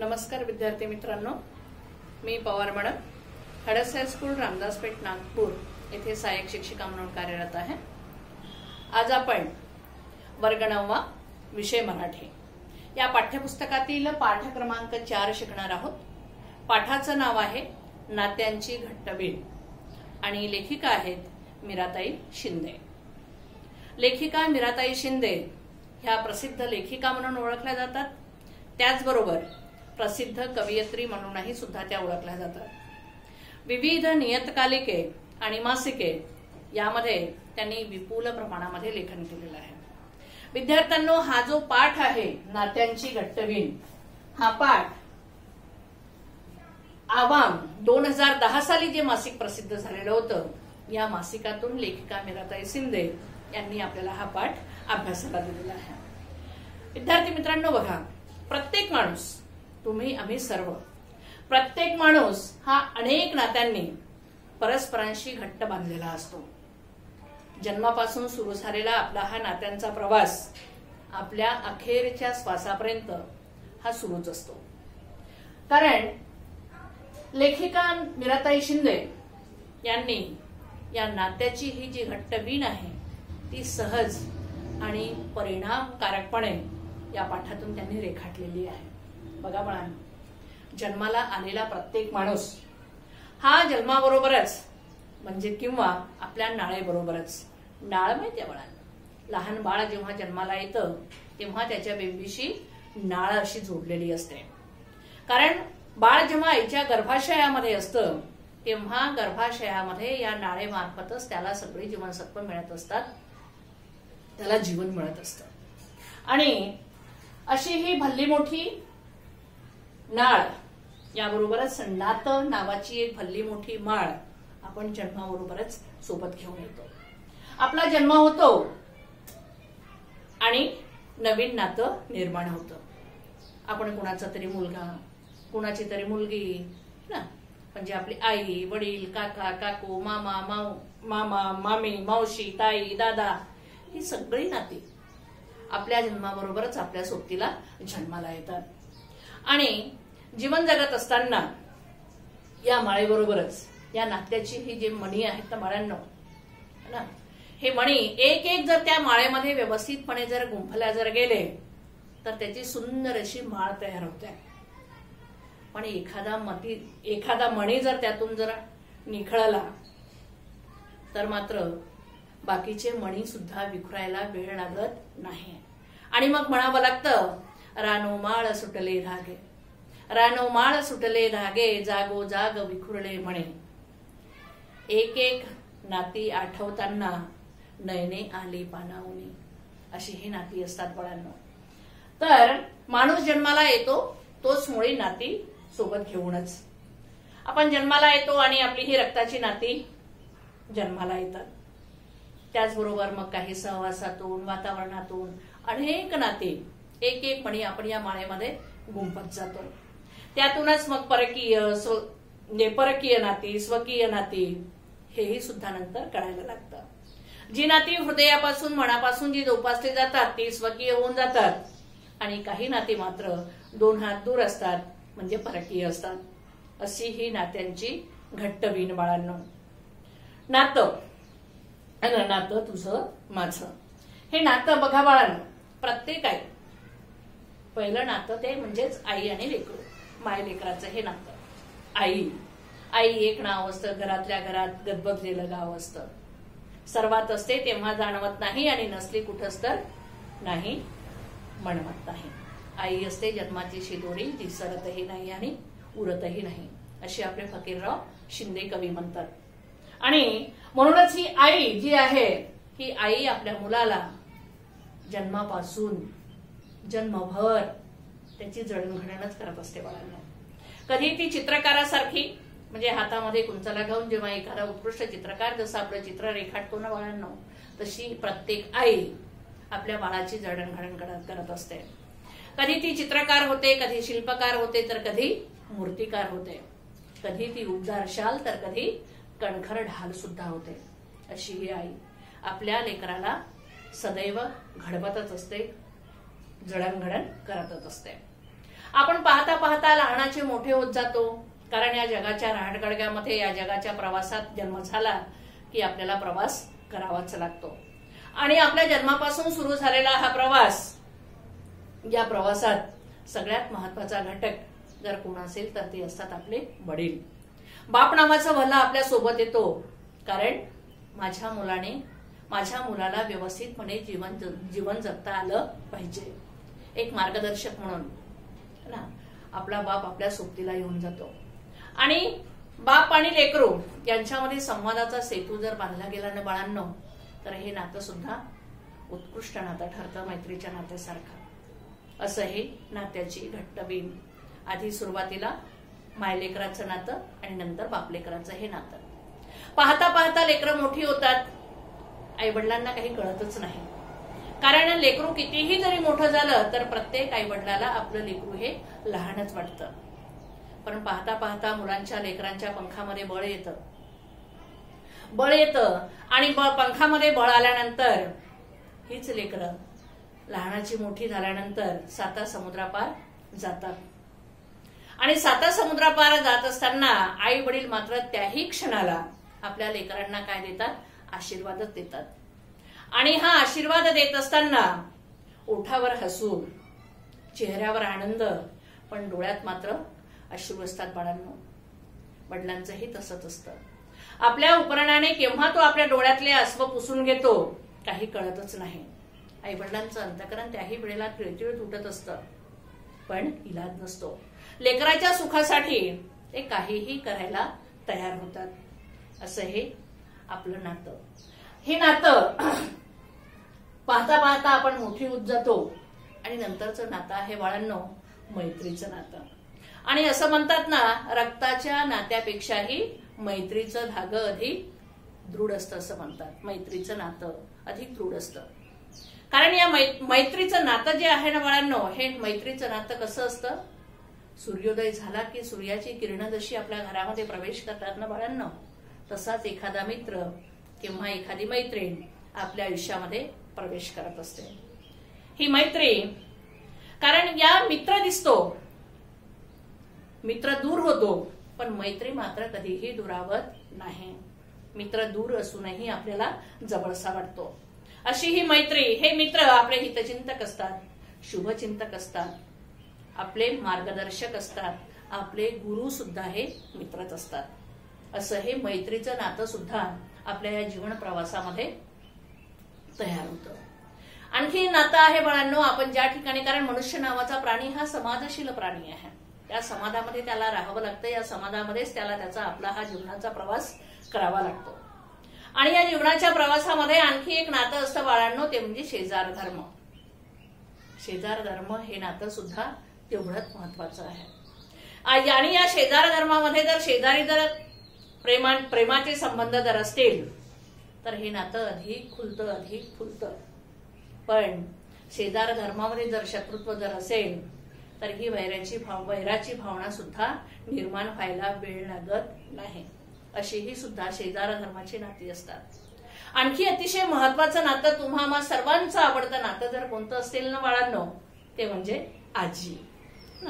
नमस्कार विद्यार्थी मित्रांनो, मी पवार मॅडम, हडस हायस्कूल रामदासपेठ नागपूर येथे सहाय्यक शिक्षिका म्हणून कार्यरत आहे। आज आपण वर्ग 9 विषय मराठी या पाठ्यपुस्तकातील पाठ क्रमांक 4 शिकणार आहोत। पाठाचं नाव आहे नात्यांची घट्टबीड आणि लेखिका आहेत मीराताई शिंदे। लेखिका मीराताई शिंदे ह्या प्रसिद्ध लेखिका म्हणून ओळखल्या जातात, त्याचबरोबर प्रसिद्ध कवयित्री म्हणूनही सुद्धा त्या ओळखल्या जातात। विविध नियतकालिके आणि मासिके यामध्ये त्यांनी विपुल प्रमाणामध्ये लेखन केलेलं आहे। विद्यार्थ्यांनो, हा जो पाठ आहे नात्यांची घट्टबीड, हा पाठ आवाम 2010 साली जे मासिक प्रसिद्ध झालेलं होतं, या मासिकातून लेखिका मीराताई शिंदे यांनी आपल्याला हा पाठ अभ्यासाला दिलेला आहे। विद्यार्थी मित्रांनो, बघा, प्रत्येक माणूस, तुम्ही आम्ही सर्व, प्रत्येक माणूस हा अनेक नात्यांनी परस्परांशी घट्ट बांधलेला असतो। जन्मापासून सुरू झालेला आपला हा नात्यांचा प्रवास आपल्या अखेरच्या श्वासापर्यंत हा सुरूच असतो। कारण लेखिका मीराताई शिंदे यांनी या नात्याची ही जी घट्टबीड आहे ती सहज आणि परिणामकारकपणे या पाठातून त्यांनी रेखाटलेली आहे। बघा बाळांनो, जन्माला आलेला प्रत्येक माणूस हा जन्माबरोबरच म्हणजे किंवा आपल्या नाळेबरोबरच, नाळ माहिती आहे बाळांनो, लहान बाळ जेव्हा जन्माला येतं तेव्हा त्याच्या बेंबीशी नाळ अशी जोडलेली असते। कारण बाळ जेव्हा आईच्या गर्भाशयामध्ये असतं तेव्हा गर्भाशयामध्ये या नाळेमार्फतच त्याला सगळी जीवनसत्व मिळत असतात, त्याला जीवन मिळत असतं। आणि अशी ही भल्ली मोठी नाळ, याबरोबरच नातं नावाची एक भल्ली मोठी माळ आपण जन्माबरोबरच सोबत घेऊन येतो। आपला जन्म होतो आणि नवीन नातं निर्माण होतं। आपण कुणाचा तरी मुलगा, कुणाची तरी मुलगी ना, म्हणजे आपली आई, वडील, काका, काकू, मामा, मामा, मामी, मावशी, ताई, दादा, ही सगळी नाती आपल्या जन्माबरोबरच आपल्या सोबतीला जन्माला येतात। आणि जीवन जगत असताना या माळेबरोबरच या नात्याची ही जी मणी आहेत ना बाळांनो, ना, हे मणी एक एक जर त्या माळेमध्ये व्यवस्थितपणे जर गुंफल्या जर गेले तर त्याची सुंदर अशी माळ तयार होते। पण एखादा मणी जर त्यातून जर निखळला तर मात्र बाकीचे मणी सुद्धा विखुरायला वेळ लागत नाही। आणि मग म्हणावं लागतं, रानो माळ सुटले धागे, रानो माळ सुटले धागे, जागो जाग विखुरले म्हणे। एक एक नाती आठवताना नयने आली पानावनी, अशी ही नाती असतात बाळांनो। तर माणूस जन्माला येतो तोच मुळी नाती सोबत घेऊनच आपण जन्माला येतो आणि आपली ही रक्ताची नाती जन्माला येतात। त्याचबरोबर मग काही सहवासातून, वातावरणातून अनेक नाती एक एक मणी आपण या माळेमध्ये गुंफत जातो। त्यातूनच मग परकीय नाती, स्वकीय नाती, हेही सुद्धा नंतर कळायला लागतं। जी नाती हृदयापासून, मनापासून जी जोपासली जातात ती स्वकीय होऊन जातात आणि काही नाती मात्र 2 हात दूर असतात, म्हणजे परकीय असतात। अशी ही नात्यांची घट्टबीड बाळांनो। नातं तुझं माझं, हे नातं बघा बाळांनो, प्रत्येक आई, पहिलं नातं ते म्हणजेच आई आणि लेकरू, माय लेकराचं हे नातं। आई एक नाव असतं, घरातल्या घरात गजबजलेलं गाव असतं। सर्वात असते तेव्हा जाणवत नाही आणि नसली कुठंच तर नाही म्हणवत नाही। आई असते जन्माची शिदोरी, ती सरतही नाही आणि उरतही नाही, अशी आपले फकीरराव शिंदे कवी म्हणतात। आणि म्हणूनच ही आई जी आहे, ही आई आपल्या मुलाला जन्मापासून जन्मभर त्याची जडणघडणच करत असते बाळांनो। कधी ती चित्रकारासारखी, म्हणजे हातामध्ये कुंचला घेऊन जेव्हा एखादा उत्कृष्ट चित्रकार जसं आपलं चित्र रेखाटतो ना बाळांनो, तशी प्रत्येक आई आपल्या बाळाची जडणघडण करत असते। कधी ती चित्रकार होते, कधी शिल्पकार होते, तर कधी मूर्तिकार होते, कधी ती उबदार शाल तर कधी कणखर ढाल सुद्धा होते। अशी ही आई आपल्या लेकराला सदैव घडवतच असते, जडणघडण करतच असते। आपण पाहता पाहता लहानाचे मोठे होत जातो, कारण या जगाच्या रहाटगडग्यामध्ये, या जगाच्या प्रवासात जन्म झाला की आपल्याला प्रवास करावाच लागतो. आणि आपल्या जन्मापासून सुरू झालेला हा प्रवास, या प्रवासात सगळ्यात महत्वाचा घटक जर कोण असेल तर ते असतात आपले वडील. बाप नावाचा भला आपल्या सोबत येतो, कारण माझ्या मुलाला व्यवस्थितपणे जीवन जगता आलं पाहिजे. एक मार्गदर्शक म्हणून ना आपला बाप आपल्या सोबतीला येऊन जातो. आणि बाप आणि लेकरू यांच्यामध्ये संवादाचा सेतू जर बांधला गेला ना बाळांनो, तर हे नातं सुद्धा उत्कृष्ट नातं ठरतं, मैत्रीच्या नात्यासारखं. असं हे नात्याची घट्टबीण. आधी सुरुवातीला मायलेकराचं नातं आणि नंतर बापलेकराचं हे नातं. पाहता पाहता लेकरं मोठी होतात, आई वडिलांना काही कळतच नाही. कारण लेकरू कितीही जरी मोठं झालं तर प्रत्येक आई वडिलाला आपलं लेकरू हे लहानच वाटतं. पण पाहता पाहता मुलांच्या लेकरांच्या पंखामध्ये बळ येतं आणि पंखामध्ये बळ आल्यानंतर हीच लेकरं लहानाची मोठी झाल्यानंतर 7 समुद्रापार जातात. आणि 7 समुद्रापार जात असताना आई वडील मात्र त्याही क्षणाला आपल्या लेकरांना काय देतात? आशीर्वादच देतात. आणि हा आशीर्वाद देत असताना ओठावर हसू, चेहऱ्यावर आनंद, पण डोळ्यात मात्र अश्रू असतात बाळांनो. वडिलांचंही तसंच असतं. आपल्या उपकरणाने केव्हा तो आपल्या डोळ्यातले अश्रू पुसून घेतो काही कळतच नाही. आई वडिलांचं अंतःकरण त्याही वेळेला तिळतिळ तुटत असतं, पण इलाज नसतो. लेकराच्या सुखासाठी ते काहीही करायला तयार होतात. असं हे आपलं नातं. हे नातं पाहता पाहता आपण मोठी होत जातो आणि नंतरचं नातं आहे बाळांनो मैत्रीचं नातं. आणि असं म्हणतात ना, रक्ताच्या नात्यापेक्षाही मैत्रीचं धागं अधिक दृढ असतं असं म्हणतात. मैत्रीचं नातं अधिक दृढ असतं. कारण या मैत्रीचं नातं जे आहे ना बाळांनो, हे मैत्रीचं नातं कसं असतं? सूर्योदय झाला की सूर्याची किरणं जशी आपल्या घरामध्ये प्रवेश करतात ना बाळांनो, तसाच एखादा मित्र किंवा एखादी मैत्रीण आपल्या आयुष्यामध्ये प्रवेश करत असते. ही मैत्री, कारण या मित्र दिसतो, मित्र दूर होतो, पण मैत्री मात्र कधीही दुरावत नाही. मित्र दूर असूनही आपल्याला जवळसा वाटतो. अशी ही मैत्री. हे मित्र आपले हितचिंतक असतात, शुभचिंतक असतात, आपले मार्गदर्शक असतात, आपले गुरु सुद्धा हे मित्रच असतात. असं हे मैत्रीचं नातं सुद्धा आपल्या या जीवन प्रवासामध्ये तयार होतं. आणखी नातं आहे बाळांनो आपण ज्या ठिकाणी, कारण मनुष्य नावाचा प्राणी हा समाजशील प्राणी आहे. त्या समाजामध्ये त्याला राहावं लागतं, या समाजामध्येच त्याला आपला हा जीवनाचा प्रवास करावा लागतो. आणि या जीवनाच्या प्रवासामध्ये आणखी एक नातं असतं बाळांनो, ते म्हणजे शेजार धर्म. शेजार धर्म हे नातं सुद्धा तेवढंच महत्वाचं आहे. आणि या शेजार धर्मामध्ये जर शेजारी जर प्रेमाचे संबंध जर असतील तर हे नातं अधिक खुलतं, अधिक फुलतं. पण शेजार धर्मामध्ये जर शत्रुत्व जर असेल तर ही वैराची भावना सुद्धा निर्माण व्हायला वेळ लागत नाही. अशी ही सुद्धा शेजार धर्माची नाती असतात. आणखी अतिशय महत्वाचं नातं, तुम्हा सर्वांचं आवडतं नातं जर कोणतं असेल ना बाळांनो, ते म्हणजे आजी ना.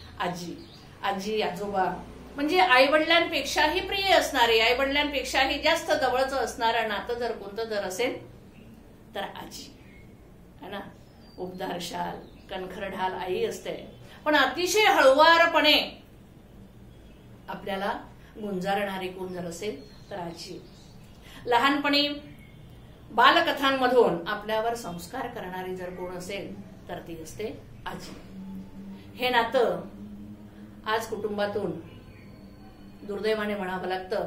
आजी आजोबा म्हणजे आई वडिलांपेक्षाही प्रिय असणारे, आई वडिलांपेक्षाही जास्त जवळचं असणारं नातं जर कोणतं जर असेल तर आजी है ना. उबदार शाल, कणखर ढाल आई असते, पण अतिशय हळुवारपणे आपल्याला गुंजारणारी कोण जर असेल तर आजी. लहानपणी बालकथांमधून आपल्यावर संस्कार करणारी जर कोण असेल तर ती असते आजी. हे नातं आज कुटुंबातून दुर्दैवाने म्हणावं लागतं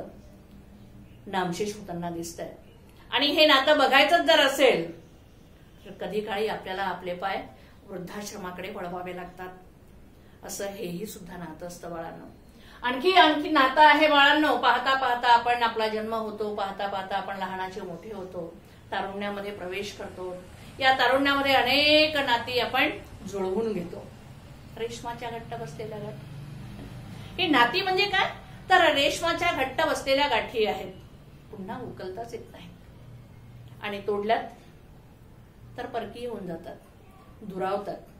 नामशेष होताना दिसतंय. आणि हे नातं बघायचंच जर असेल तर कधी काळी आपल्याला आपले पाय वृद्धाश्रमाकडे वळवावे लागतात. असं हेही सुद्धा नातं असतं बाळांनो. आणखी नातं आहे बाळांनो, पाहता पाहता आपण आपला जन्म होतो, पाहता पाहता आपण लहानाचे मोठे होतो, तारुण्यामध्ये प्रवेश करतो. या तारुण्यामध्ये अनेक नाती आपण जुळवून घेतो. रेशमाच्या घट्ट बसलेल्या गाठी, ही नाती म्हणजे काय तर रेशमाच्या घट्ट बसलेल्या गाठी आहेत, पुन्हा उकलताच येत नाही. आणि तोडल्यात तर परकीय होऊन जातात, दुरावतात.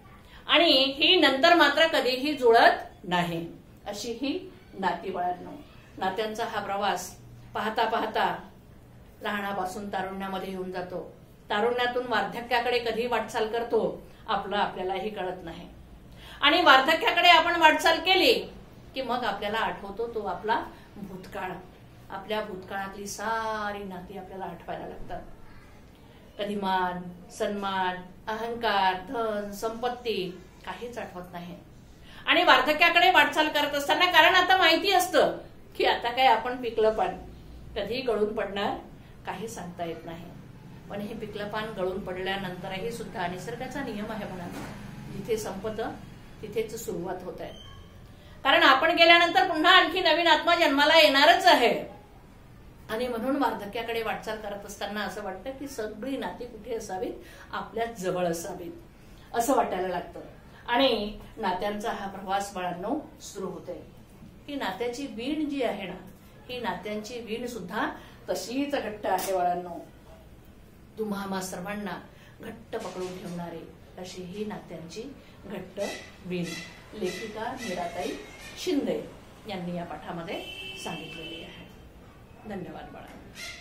आणि ही नंतर मात्र कधीही जुळत नाही, अशी ही नाती बाळांनो. नात्यांचा हा प्रवास पाहता पाहता लहानापासून तारुण्यामध्ये येऊन जातो. तारुण्यातून वार्धक्याकडे कधी वाटचाल करतो आपलं आपल्यालाही कळत नाही. आणि वार्धक्याकडे आपण वाटचाल केली की मग आपल्याला आठवतो तो आपला भूतकाळ. आपल्या भूतकाळातली सारी नाती आपल्याला आठवायला लागतात. कधी मान सन्मान अहंकार धन संपत्ती काहीच आठवत नाही. आणि वार्धक्याकडे वाटचाल करत असताना, कारण आता माहिती असतं की आता काय आपण पिकलं पान कधी गळून पडणार काही सांगता येत नाही. पण हे पिकलं पान गळून पडल्यानंतरही सुद्धा निसर्गाचा नियम आहे म्हणा, जिथे संपतं तिथेच सुरुवात होत आहे. कारण आपण गेल्यानंतर पुन्हा आणखी नवीन आत्मा जन्माला येणारच आहे. आणि म्हणून वार्धक्याकडे वाटचाल करत असताना असं वाटतं की सगळी नाती कुठे असावीत, आपल्या जवळ असावीत असं वाटायला लागतं. आणि नात्यांचा हा प्रवास बाळांनो सुरू होते. ही नात्याची वीण जी आहे ना, ही नात्यांची वीण सुद्धा तशीच घट्ट आहे बाळांनो. तुम्हा आम्हा सर्वांना घट्ट पकडून ठेवणारी अशी ही नात्यांची घट्ट वीण लेखिका मीराताई शिंदे यांनी या पाठामध्ये सांगितलेली आहे. धन्यवाद बाळा.